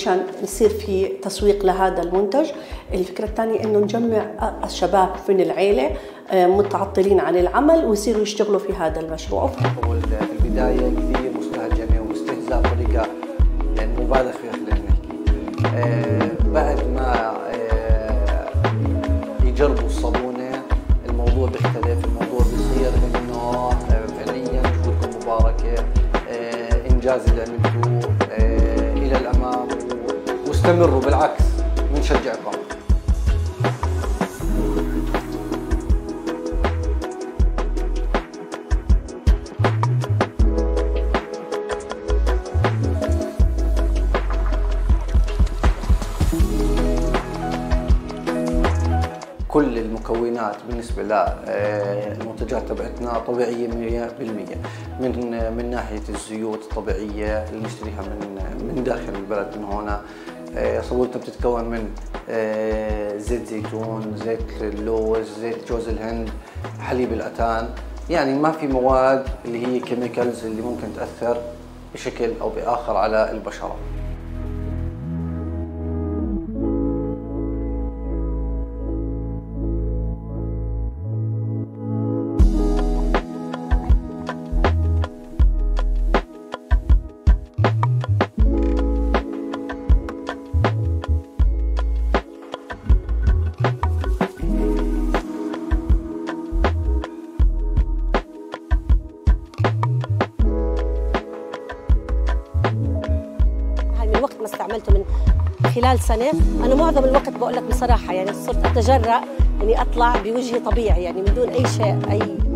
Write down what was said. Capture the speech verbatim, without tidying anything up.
مشان يصير في تسويق لهذا المنتج. الفكرة الثانية إنه نجمع الشباب من العيلة متعطلين عن العمل ويصيروا يشتغلوا في هذا المشروع. في البداية كثير مستهجنة واستهزاء بطريقة يعني مبالغ فيها خلينا نحكي. بعد ما يجربوا الصابونة الموضوع بيختلف، الموضوع بيصير إنه فعليا جهودكم مباركة، إنجاز اللي عملتوه إلى الأمام، واستمروا بالعكس بنشجعكم. كل المكونات بالنسبة للمنتجات تبعتنا طبيعية مية بالمية، من من ناحية الزيوت الطبيعية اللي نشتريها من من داخل البلد من هنا. صابونتنا بتتكون من زيت زيتون، زيت اللوز، زيت جوز الهند، حليب الأتان، يعني ما في مواد اللي هي كيميكالز اللي ممكن تأثر بشكل أو بآخر على البشرة. الوقت ما استعملته من خلال سنة، أنا معظم الوقت بقول لك بصراحة يعني صرت أتجرأ إني أطلع بوجهي طبيعي يعني من دون أي شيء أي